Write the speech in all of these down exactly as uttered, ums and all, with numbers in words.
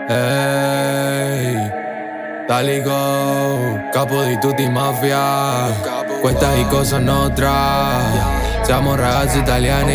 Ehi, Daligo, capo di tutti mafia. Questa è cosa nostra, siamo ragazzi italiani.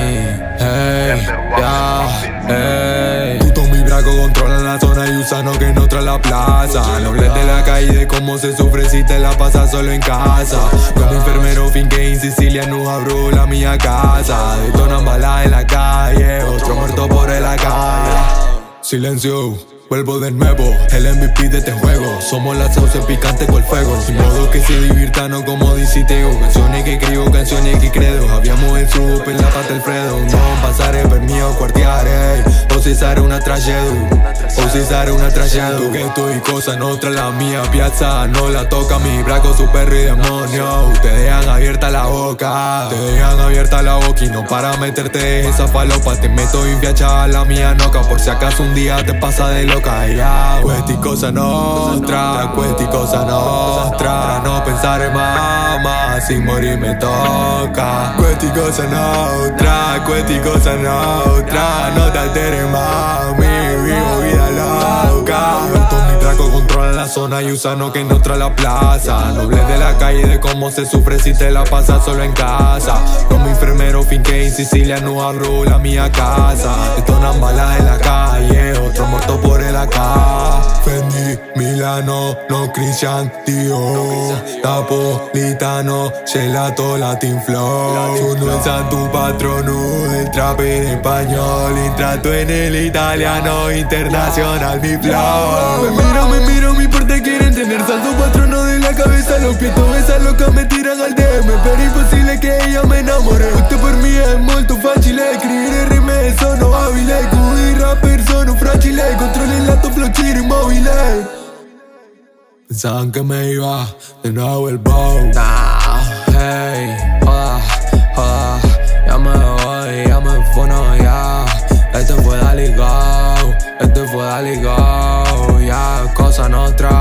Hey, yeah, hey. Puto mi braco controlan la zona y usan que no trae la plaza. Nobles de la calle de cómo se sufre si te la pasas solo en casa. Como enfermero finqué en Sicilia no abro la mía casa. Detonan balas en la calle, otro muerto por la calle. Silencio, vuelvo de nuevo, el M V P de este juego. Somos la sauce picante con el fuego. Sin modo que se divirta, no como diciteo. Canciones que escribo, canciones que credo. Habíamos el sub en la parte del Fredo. No pasare per mio quartiere, o si sarà una tragedia, o si sarà una tragedia. Tu che tu y cosa nostra, la mía piazza no la toca. Mi braco, su perro y demonio, te dejan abierta la boca, te dejan abierta la boca y no para meterte esa falopa. Te meto y fiacha la mía noca, por si acaso un día te pasa de loca. Yeah. Questa è cosa nostra, questa è cosa nostra. No pensare mamma, sin morir me toca. Questa è cosa nostra, questa è cosa nostra. No te alteres mami, vivo vida loca. Todos mis dracos controlan la zona y usan que no trae la plaza. Nobles de la calle de cómo se sufre si te la pasas solo en casa. Como enfermero finqué en Sicilia no abro la mía casa. Detonan balas en la calle, otro muerto por el acá. Fendi, Milano, no Christian Dior. Napolitano, gelato, Latin Flow. Tú no es tu patrono del trap en español. Y trato en el italiano, internacional mi flow. Me miro, me miro, mi porte quieren tener salto patrono de la cabeza. Los pies, todas esas locas me tiran al D M. Pero imposible que ella me enamore. Usted per me è molto facile. Scrivere rime sono abile. Cui rapper sono fragile. Controllo il lato flow, giro immobile. Pensaban que me iba de nuevo el bow. Nah, hey, joda, joda. Ya me voy, ya me fue, no, ya. Este fue Daligo, este fue Daligo. Ya, cosa nostra,